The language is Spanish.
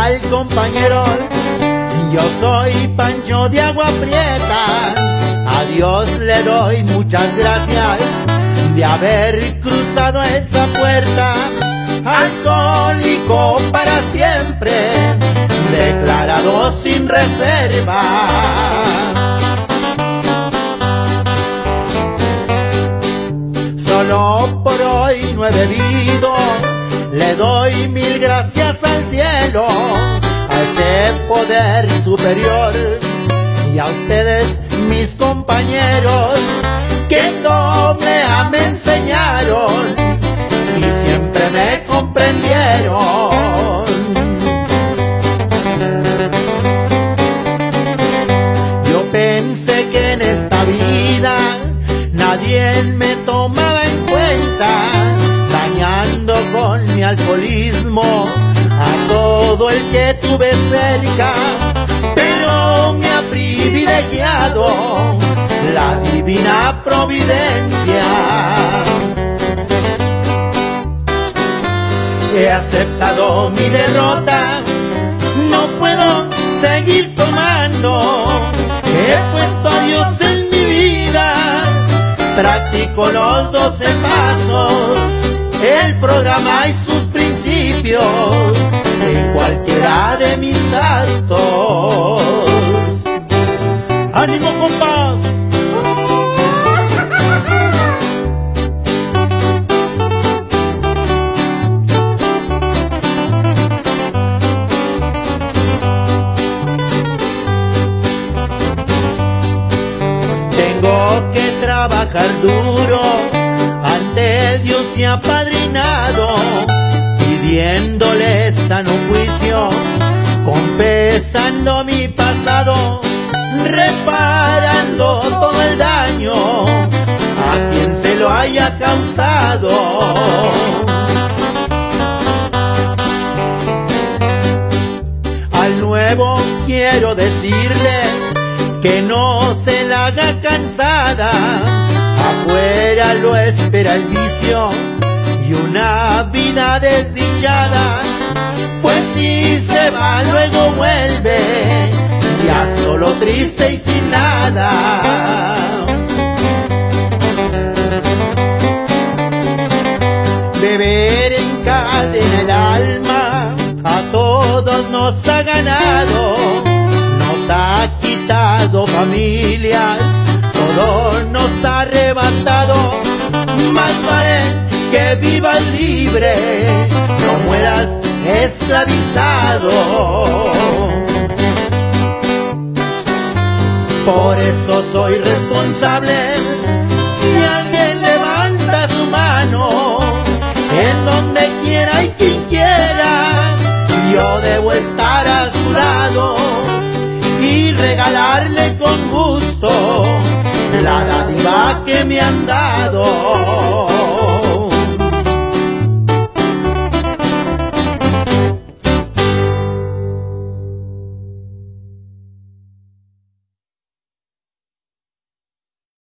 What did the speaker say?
tal, compañeros? Yo soy Pancho de Agua Prieta. A Dios le doy muchas gracias de haber cruzado esa puerta. Alcohólico para siempre, declarado sin reserva. Solo por hoy no he bebido, le doy mil gracias al cielo, a ese poder superior, y a ustedes, mis compañeros, que en doble A me enseñaron y siempre me comprendieron. Yo pensé que en esta vida nadie me tomaba en cuenta, dañando con mi alcoholismo a todo el que tuve cerca, pero me ha privilegiado la divina providencia. He aceptado mi derrota, no puedo seguir tomando, he puesto a Dios en mi vida, practico los 12 pasos, el programa y sus principios en cualquiera de mis actos. ¡Ánimo, compás! Tengo que trabajar duro ante Dios y apadrinado, pidiéndole sano juicio, confesando mi pasado, reparando todo el daño a quien se lo haya causado. Al nuevo quiero decirle que no se la haga cansada, afuera lo espera el vicio y una vida desdichada, pues si se va luego vuelve, ya solo triste y sin nada. Beber encadena el alma, a todos nos ha ganado, nos ha quitado familias, todo nos ha arrebatado. Más vale que vivas libre, no mueras esclavizado. Por eso soy responsable, si alguien levanta su mano, en donde quiera y quien quiera, yo debo estar a su lado y regalarle con gusto la dádiva que me han dado.